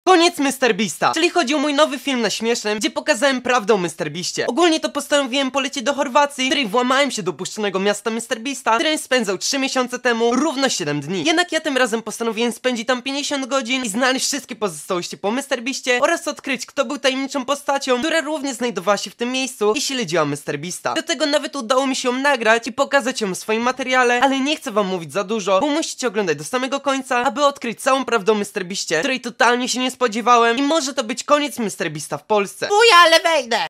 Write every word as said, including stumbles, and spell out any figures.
Koniec MrBeasta, czyli chodzi o mój nowy film na Śmiesznym, gdzie pokazałem prawdę o MrBeastie. Ogólnie to postanowiłem polecieć do Chorwacji, w której włamałem się do opuszczonego miasta MrBeasta, którym spędzał trzy miesiące temu równo siedem dni. Jednak ja tym razem postanowiłem spędzić tam pięćdziesiąt godzin i znaleźć wszystkie pozostałości po MrBeastie oraz odkryć, kto był tajemniczą postacią, która również znajdowała się w tym miejscu i śledziła MrBeasta. Do tego nawet udało mi się ją nagrać i pokazać ją w swoim materiale, ale nie chcę wam mówić za dużo, bo musicie oglądać do samego końca, aby odkryć całą prawdę o MrBeastie, której totalnie się nie spodziewałem i może to być koniec MrBeasta w Polsce. Fuj, ale wejdę!